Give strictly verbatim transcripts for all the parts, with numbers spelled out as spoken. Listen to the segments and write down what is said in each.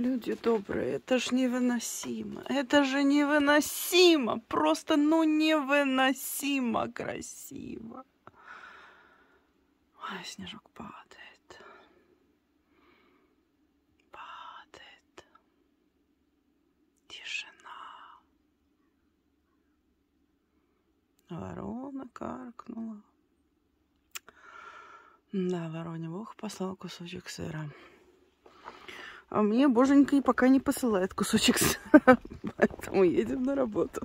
Люди добрые, это ж невыносимо. Это же невыносимо. Просто, ну, невыносимо красиво. Ой, снежок падает. Падает. Тишина. Ворона каркнула. Да, вороне Бог послал кусочек сыра. А мне боженька пока не посылает кусочек сыра. Поэтому едем на работу.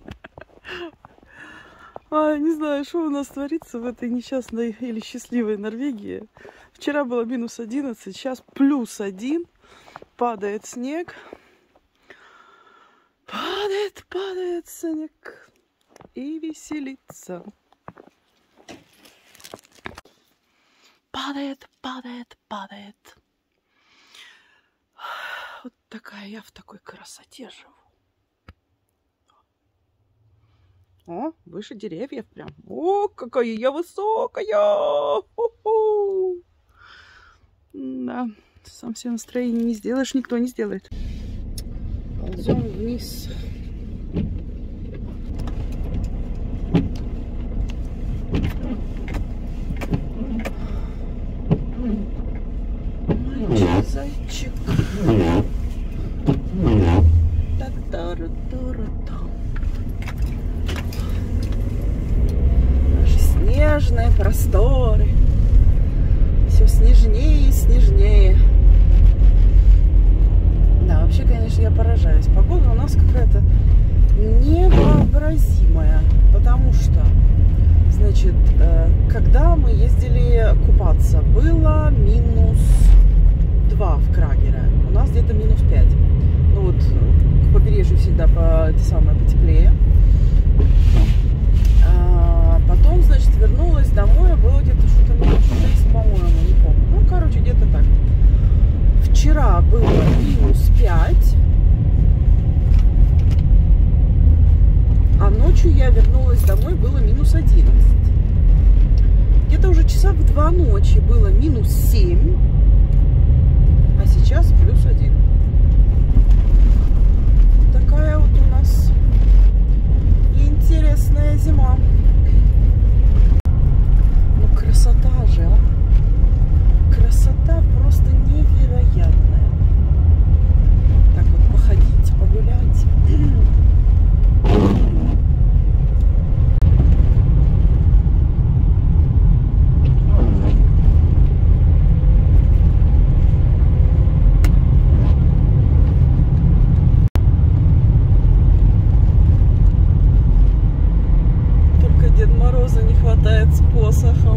А, не знаю, что у нас творится в этой несчастной или счастливой Норвегии. Вчера было минус одиннадцать, сейчас плюс один. Падает снег. Падает, падает снег. И веселится. Падает, падает, падает. Вот такая я в такой красоте живу. О, выше деревьев прям. О, какая я высокая! Ху-ху. Да, сам себе настроение не сделаешь, никто не сделает. Ползем вниз. Мальчик, зайчик. Та-та-ра-та-ра-та. Наши снежные просторы. Все снежнее и снежнее. Да, вообще, конечно, я поражаюсь. Погода у нас какая-то невообразимая. Потому что, значит, когда мы ездили купаться, было минус два в Крагере. У нас где-то минус пять. Ну вот, к побережью всегда по, это самое, потеплее. А потом, значит, вернулась домой, было где-то что-то минус шесть, по-моему, не помню. Ну, короче, где-то так. Вчера было минус пять. А ночью я вернулась домой, было минус одиннадцать. Где-то уже часа в два ночи было минус семь. А сейчас плюс один. Такая вот у нас интересная зима. Ну, красота же, а? Красота просто невероятная. Так вот походить, погулять. Не хватает с посохом.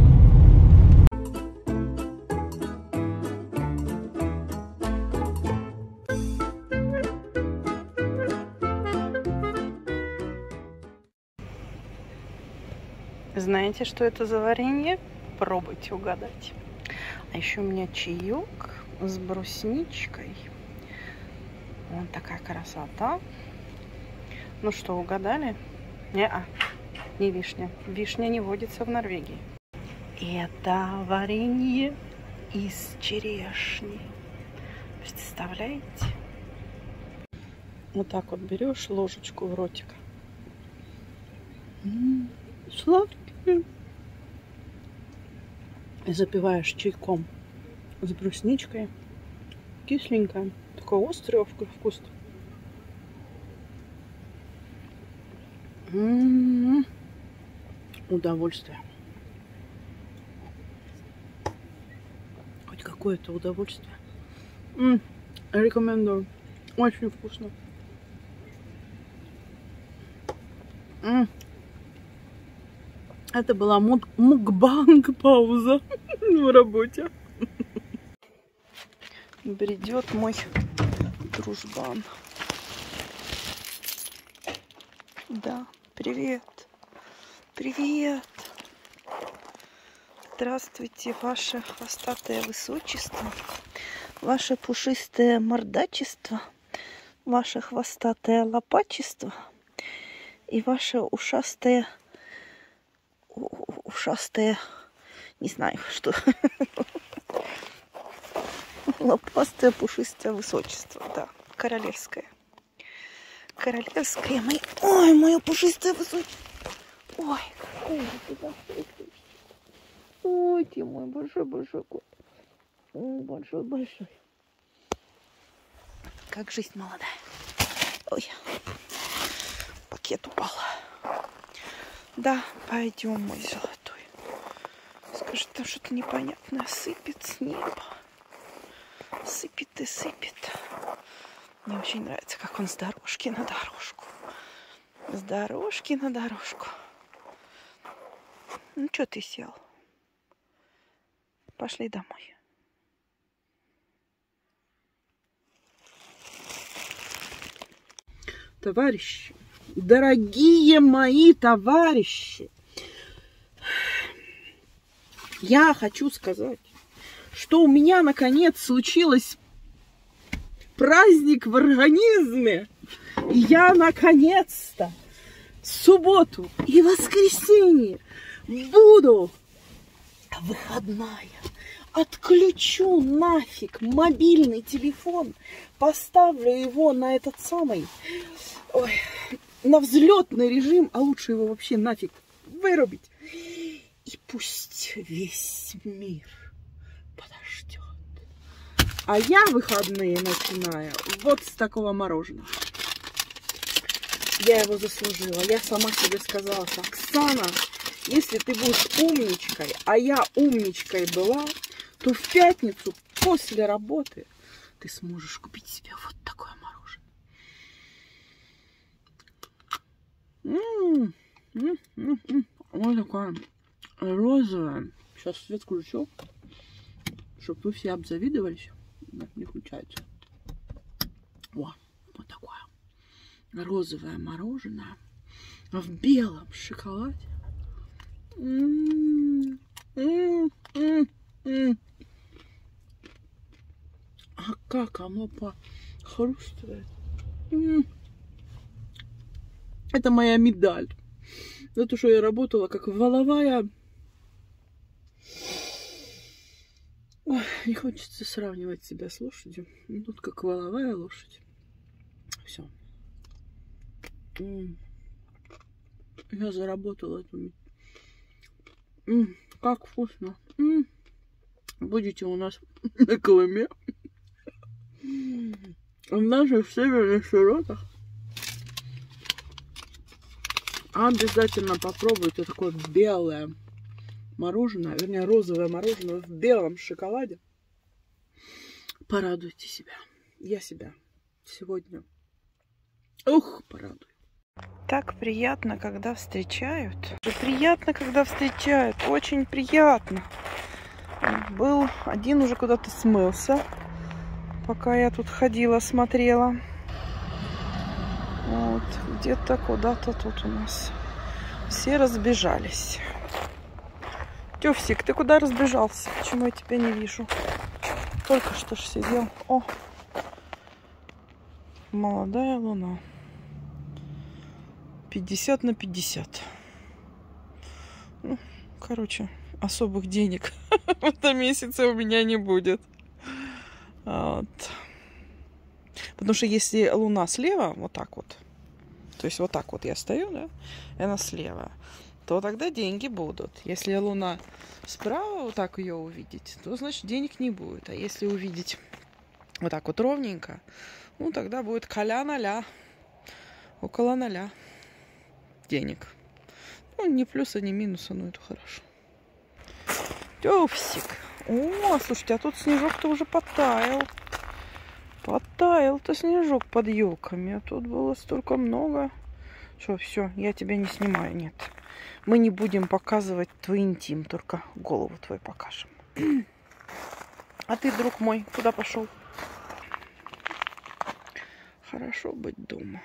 Знаете, что это за варенье? Пробуйте угадать. А еще у меня чаек с брусничкой. Вот такая красота. Ну что, угадали? Не-а. Не вишня. Вишня не водится в Норвегии. Это варенье из черешни. Представляете? Вот так вот берешь ложечку в ротик. М-м, сладкие. И запиваешь чайком с брусничкой. Кисленькая. Такой острый вкус. М-м-м. Удовольствие. Хоть какое-то удовольствие. М-м, рекомендую. Очень вкусно. М-м. Это была мукбанг-пауза в работе. Бредет мой дружбан. Да, привет. Привет! Здравствуйте, ваше хвостатое высочество, ваше пушистое мордачество, ваше хвостатое лопачество и ваше ушастое, ушастое, не знаю что. Лопастое пушистое высочество, да, королевское. Королевское, мой... Ой, мое пушистое высочество. Ой, какой ты большой. Ой, ты мой большой-большой кот. Большой-большой. Как жизнь молодая. Ой, пакет упал. Да, пойдем, мой золотой. Скажи, там что-то непонятное сыпет с неба. Сыпет и сыпет. Мне очень нравится, как он с дорожки на дорожку. С дорожки на дорожку. Ну, что ты сел? Пошли домой. Товарищи, дорогие мои товарищи, я хочу сказать, что у меня наконец случилось праздник в организме. И я наконец-то в субботу и воскресенье буду выходная. Отключу нафиг мобильный телефон, поставлю его на этот самый, ой, на взлетный режим, а лучше его вообще нафиг вырубить. И пусть весь мир подождет. А я выходные начинаю вот с такого мороженого. Я его заслужила. Я сама себе сказала: Оксана, если ты будешь умничкой, а я умничкой была, то в пятницу после работы ты сможешь купить себе вот такое мороженое. М-м-м, м-м-м. Вот такое розовое. Сейчас свет включу, чтобы вы все обзавидовались. Не включается. О, вот такое розовое мороженое в белом шоколаде. М-м-м, м-м-м. А как оно похрустывает. Это моя медаль. За то, что я работала как воловая. Ой, не хочется сравнивать себя с лошадью. Ну, тут как воловая лошадь. Все. Я заработала эту. М-м, как вкусно. М-м. Будете у нас на Колыме. В наших северных широтах. Обязательно попробуйте такое белое мороженое, вернее розовое мороженое в белом шоколаде. Порадуйте себя. Я себя сегодня, ух, порадую. Так приятно, когда встречают. Приятно, когда встречают. Очень приятно. Был один, уже куда-то смылся, пока я тут ходила, смотрела. Вот, где-то куда-то тут у нас все разбежались. Тёфсик, ты куда разбежался? Почему я тебя не вижу? Только что ж сидел. О, молодая луна. пятьдесят на пятьдесят. Ну, короче, особых денег в этом месяце у меня не будет. Вот. Потому что если луна слева, вот так вот, то есть вот так вот я стою, да, и она слева, то тогда деньги будут. Если луна справа, вот так ее увидеть, то значит денег не будет. А если увидеть вот так вот ровненько, ну тогда будет коля ноля, около ноля денег. Ну, ни плюса, ни минуса, но это хорошо. Тёпсик. О, слушайте, а тут снежок-то уже подтаял. Подтаял-то снежок под елками. А тут было столько много. Что, все, я тебя не снимаю. Нет. Мы не будем показывать твой интим, только голову твою покажем. А ты, друг мой, куда пошел? Хорошо быть дома.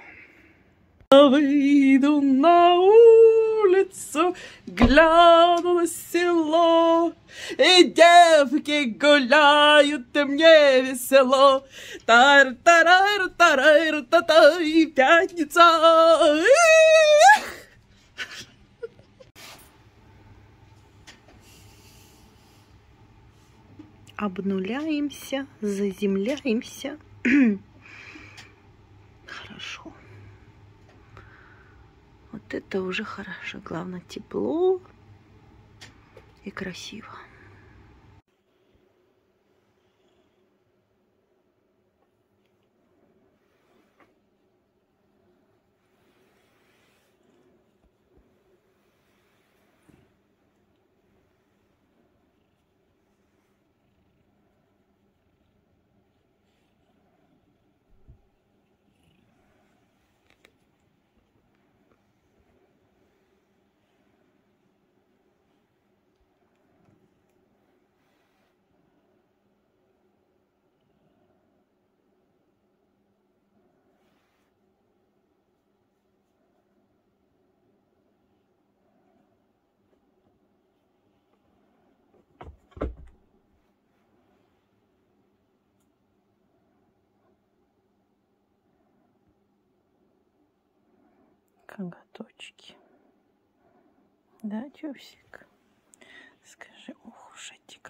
Выйду на улицу, гляну на село, и девки гуляют, и мне весело. Тар-тарар-тарар-та-та, и пятница. обнуляемся, заземляемся. Хорошо. Вот это уже хорошо. Главное, тепло и красиво. Коготочки. Да, Чусик? Скажи, ох уж эти